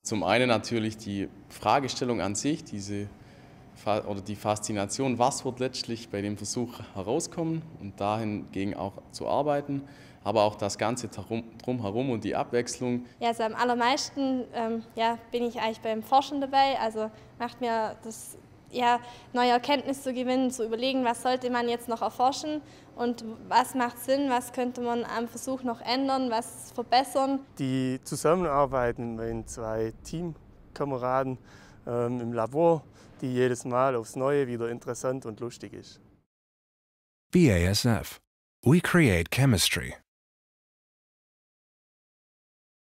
Zum einen natürlich die Fragestellung an sich, die Faszination, was wird letztlich bei dem Versuch herauskommen und dahingegen auch zu arbeiten, aber auch das Ganze drumherum und die Abwechslung. Ja, also am allermeisten bin ich eigentlich beim Forschen dabei, also macht mir das neue Erkenntnisse zu gewinnen, zu überlegen, was sollte man jetzt noch erforschen und was macht Sinn, was könnte man am Versuch noch ändern, was verbessern. Die Zusammenarbeit mit meinen 2 Teamkameraden im Labor, die jedes Mal aufs Neue wieder interessant und lustig ist. BASF. We create chemistry.